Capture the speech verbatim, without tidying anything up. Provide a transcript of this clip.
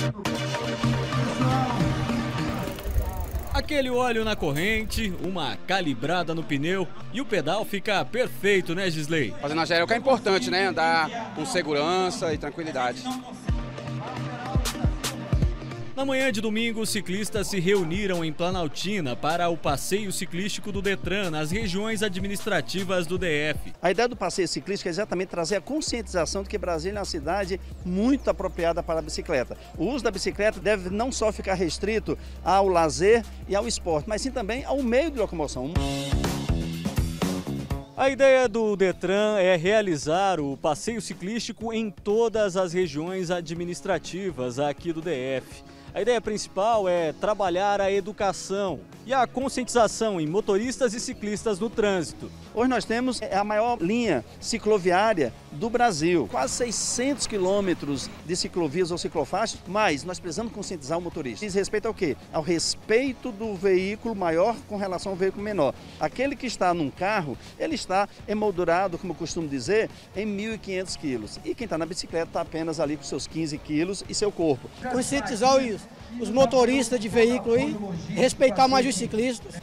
Aquele óleo na corrente, uma calibrada no pneu e o pedal fica perfeito, né, Gisley? Fazendo a geral que é importante, né? Andar com segurança e tranquilidade. Na manhã de domingo, os ciclistas se reuniram em Planaltina para o passeio ciclístico do Detran nas regiões administrativas do D F. A ideia do passeio ciclístico é exatamente trazer a conscientização de que Brasília é uma cidade muito apropriada para a bicicleta. O uso da bicicleta deve não só ficar restrito ao lazer e ao esporte, mas sim também ao meio de locomoção. A ideia do Detran é realizar o passeio ciclístico em todas as regiões administrativas aqui do D F. A ideia principal é trabalhar a educação e a conscientização em motoristas e ciclistas no trânsito. Hoje nós temos a maior linha cicloviária do Brasil, quase seiscentos quilômetros de ciclovias ou ciclofaixas, mas nós precisamos conscientizar o motorista. Diz respeito ao quê? Ao respeito do veículo maior com relação ao veículo menor. Aquele que está num carro, ele está emoldurado, como eu costumo dizer, em mil e quinhentos quilos. E quem está na bicicleta está apenas ali com seus quinze quilos e seu corpo. Conscientizar isso. Os motoristas de veículo aí, respeitar mais os ciclistas.